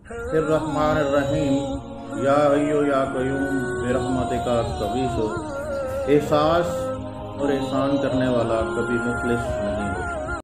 फिर रहमान रहीम, या हय्यु या क़य्यूम बिरहमतिका अस्तगीथु। एहसास और एहसान करने वाला कभी मुफलिस नहीं होता।